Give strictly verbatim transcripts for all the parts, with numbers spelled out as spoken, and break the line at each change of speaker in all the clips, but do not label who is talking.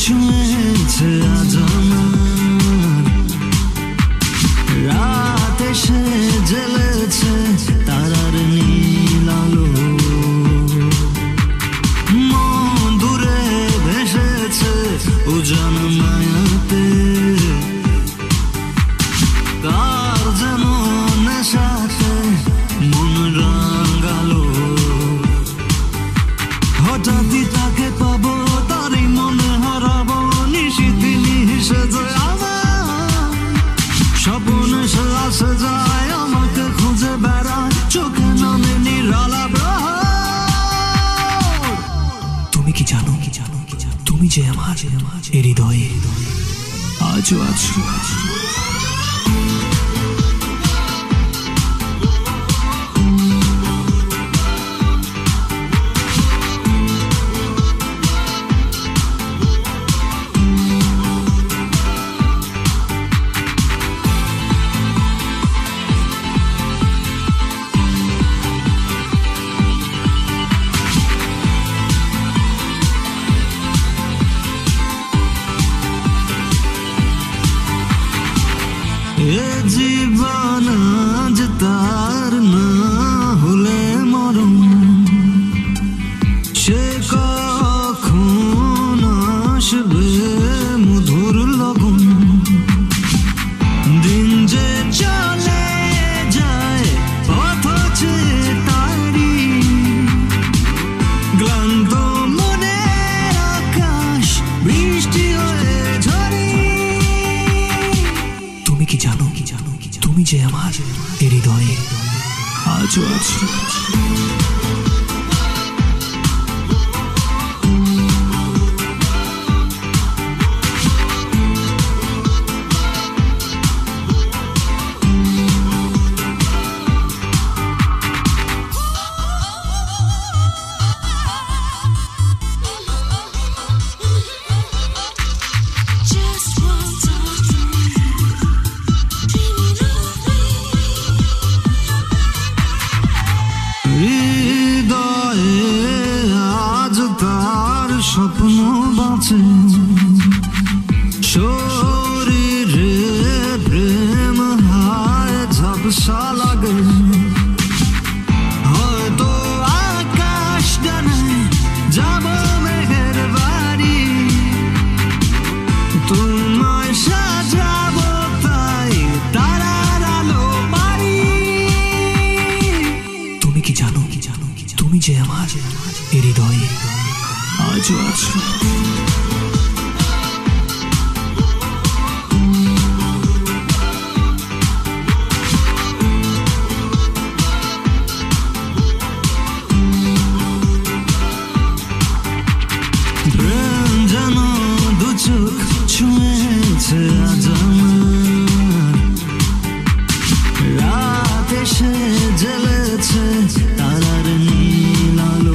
ছুঁয়েছে আজ আমার রাত এসে জ্বলেছে তারার নীল আলো মন দূরে ভেসেছে উজান মায়াতে কার যেন নেশাতে মন রাঙালো হঠাৎই তাকে পাবো তারই মনে হারাবো নিশিথি নিশে যায় আমার স্বপ্ন সে আসে যায় আমাকে খুঁজে বেড়ায় চোখে নামে নিরালা তুমি কি জানো কি জানো কি জানো তুমি যে আমার হৃদয়ে আজও আছো এ জীবন আজ তার না হলে মরণ সে কখন আসবে মধুর লগন দিন যে চলে যায় অথচ তারি ক্লান্ত মনের আকাশ বৃষ্টি হয়ে ঝরে তুমি কি জানো কি জানো কি জানো তুমি যে আমার হৃদয়ে আজও আছো স্বপ্ন বাঁচে শরীরে প্রেম হায় ঝাপসা লাগে হয়তো আকাশ ডানায় যাব মেঘের বাড়ি তোমায় সাজাবো তাই তারার আলো বাড়ি তুমি কি জানো কি জানো কি জানো তুমি যে আমার হৃদয়ে আজও আছো প্রেম যেন দু চোখ ছুঁয়েছে আজ আমার রাত এসে জ্বলেছে তারার নীল আলো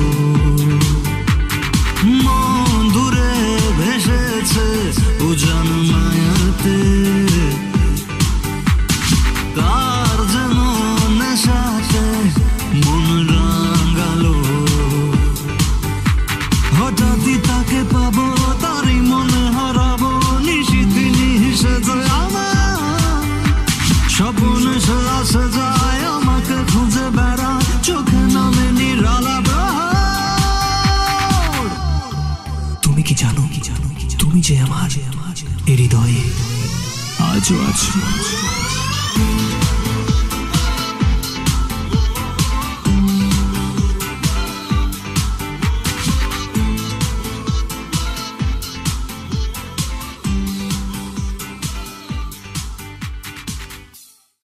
মন দূরে ভেসেছে উজান মায়াতে কার যেন নেশাতে মন রাঙালো হঠাৎই তাকে পাবো তারই মনে হারাবো নিশিথি নিশে যায় আমার স্বপ্ন সে আসে যায় আমাকে খুঁজে বেড়ায় চোখে নামে নিরালা তুমি কি জানো কি জানো কি জানো তুমি যে আমার হৃদয়ে আজও আছো